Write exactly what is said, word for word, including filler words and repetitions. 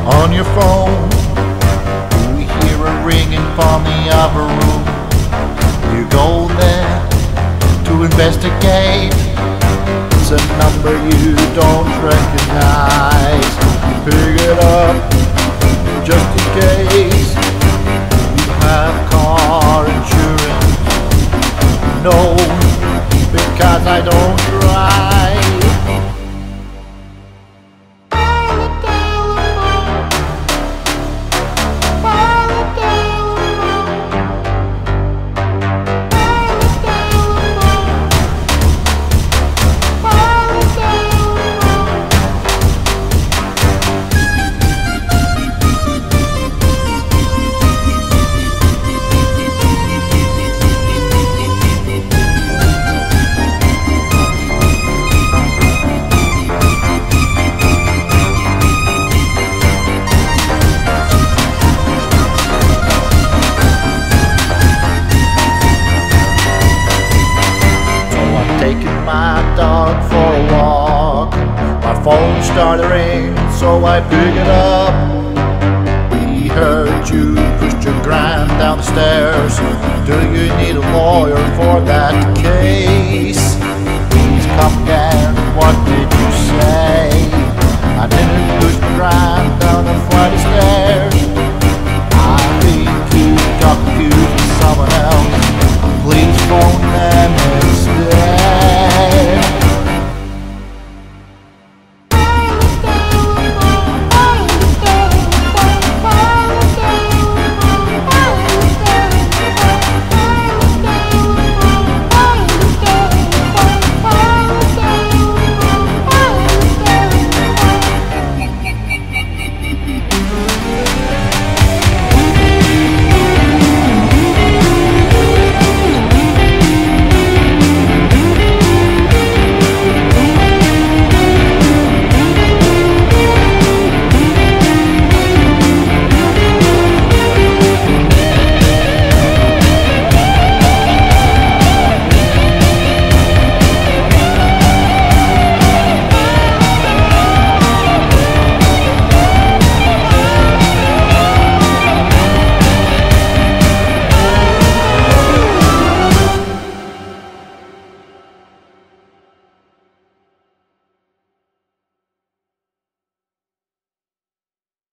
on your phone. You hear a ringing from the other room. You go there to investigate. It's a number you don't recognize. You pick it up just in case. You have car insurance. No, because I don't drive. Taking my dog for a walk. My phone started ringing, so I picked it up. We heard you pushed your grand down the stairs. Do you need a lawyer for that case? Please come again, what did you say? I didn't push the grand down the